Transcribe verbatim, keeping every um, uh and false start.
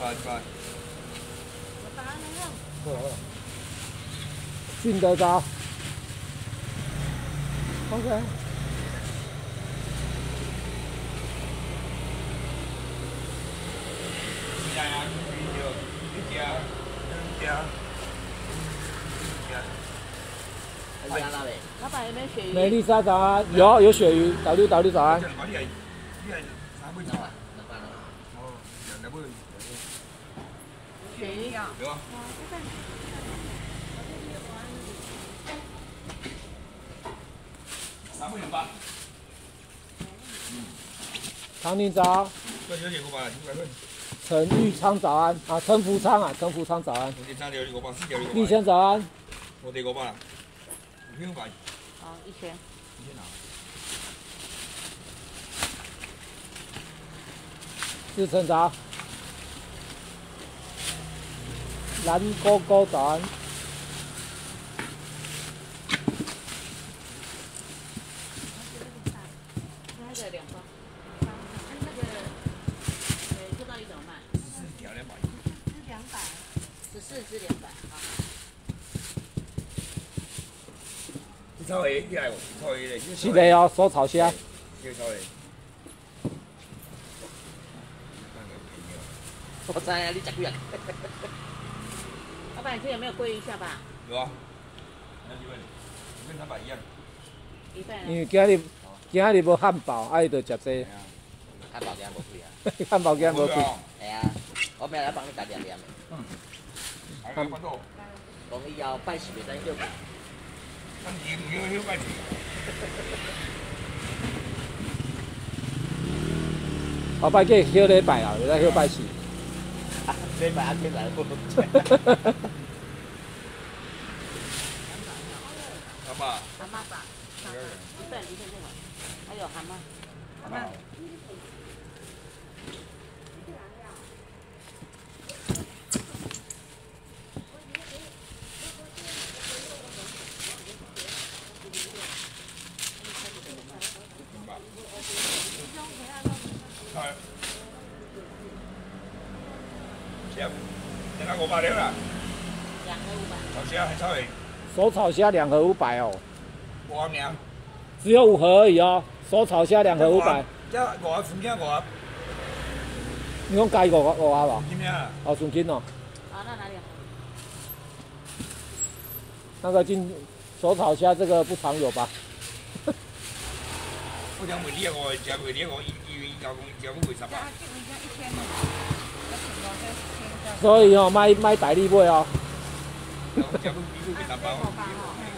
百，一百。 进得着 ，OK。 呀呀，一条，一条，两条，一条。 还加哪嘞？老板有没有鳕鱼？ 美丽沙早安，有有鳕鱼 ，W W 早安。 你系你系三杯茶。 两百了。 哦，两杯。 鳕鱼啊。 有啊。三杯两百。嗯。 唐宁早。 这小姐五百，五百份。 陈玉昌早安啊，陈福昌啊，陈福昌早安。 我第三条五百，四条五百。 立先早安。 我第五百，五千五百。 好，一千。 一千哪？ 志成早。蓝勾勾早安。 那个两包。那个，呃，这到底怎么卖？ 四条两百。 是两百。十四只两百啊。 你炒虾，你来无？炒虾嘞。 是的哦，手炒虾。 要炒虾。 我知啊，你吃几人？老板，这有没有鲑鱼下巴？ 有啊。那几份？跟三百一样。 一份。 因为今日今日无汉堡，啊伊就食这。 汉堡今日无贵啊。 汉堡今日无贵。 系啊，我明仔帮你加点点的。 嗯。还有几多？ 讲以后拜四袂使休。 咱唔要休拜四。 后摆计休礼拜啊，袂使休拜四。 礼拜啊，起来不？ 好吧。 蛤蟆吧，一份一份这个，还有蛤蟆。 蛤蟆。係。行，你睇五百了啦。 两盒五百。 炒蝦係炒嚟。 手炒虾两盒五百哦。 五名。 只有五盒而已哦，手炒虾两盒五百。 这五盒纯斤五盒。 你讲加五五五盒吧？ 今天啊。 哦，纯斤哦。 好，那哪里？ 那个金手炒虾这个不常有吧？ 我讲卖你个我，食卖你个我，伊伊伊交工交工卖十八。 所以哦，买买大力买哦。 交工交工卖十八。